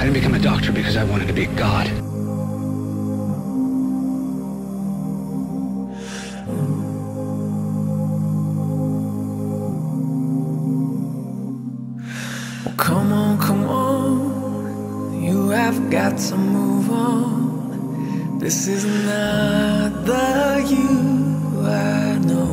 didn't become a doctor because I wanted to be God. Come on, you have got to move on. This is not the you I know,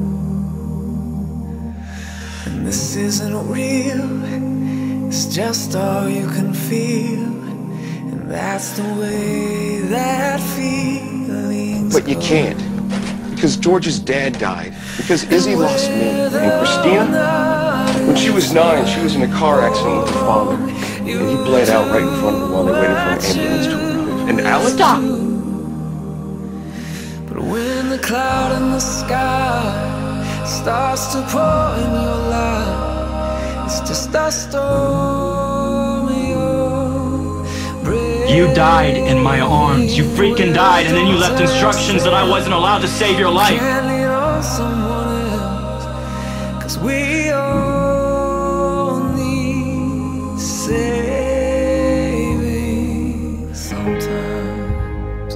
and this isn't real, it's just all you can feel, and that's the way that feelings But you can't, because George's dad died, because Izzy lost me, and Christina, when she was 9, she was in a car accident with her father, and he bled out right in front of her while they waited for an ambulance to arrive. And Alex? Stop! But when the cloud in the sky starts to pour in your life, it's just a storm You died in my arms. You freaking died, and then you left instructions that I wasn't allowed to save your life. Can't lean on someone else, 'cause we all need saving sometimes.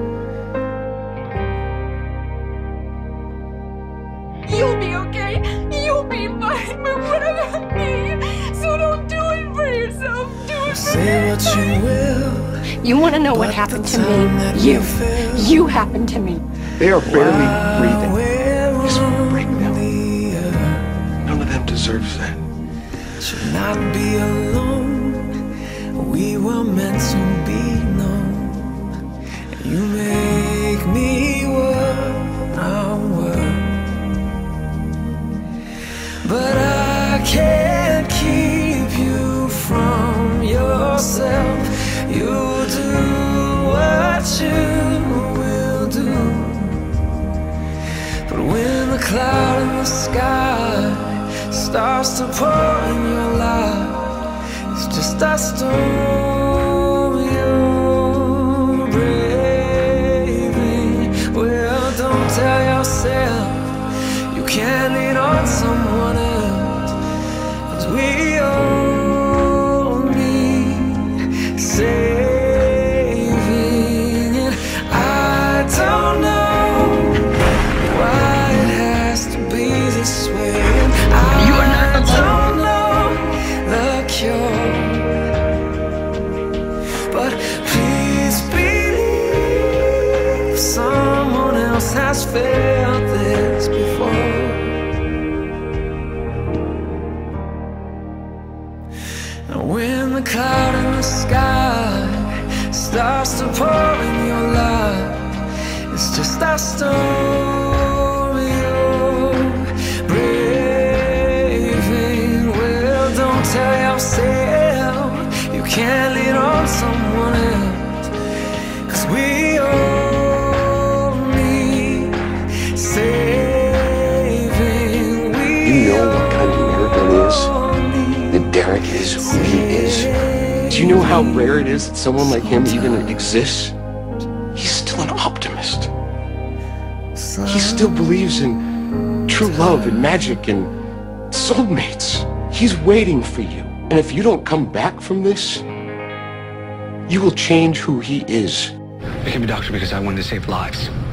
You'll be okay. You'll be fine. But what about me? So don't do it for yourself. Do it for Say what you will. You want to know what happened to me? You happened to me. They are barely breathing. Just break them. None of them deserves that. Should not be alone. We were meant to be known. You make me what I'm worth, but I can't keep you from yourself. You do what you will do, but when the cloud in the sky starts to pour in your life, it's just a storm you're braving. Well, don't tell yourself you can't lean on someone else, 'cause we all need saving. And I don't know why it has to be this way, and I don't know the cure, but please believe someone else has felt this before. And when the cloud in the sky starts to pour in your life, it's just a storm you're braving. Well, don't tell yourself you can't lean on someone else, 'cause we all need saving. You know what kind of miracle it is that Derek is who he is? Do you know how rare it is that someone like him even exists? He's still an optimist. He still believes in true love and magic and soulmates. He's waiting for you. And if you don't come back from this, you will change who he is. I became a doctor because I wanted to save lives.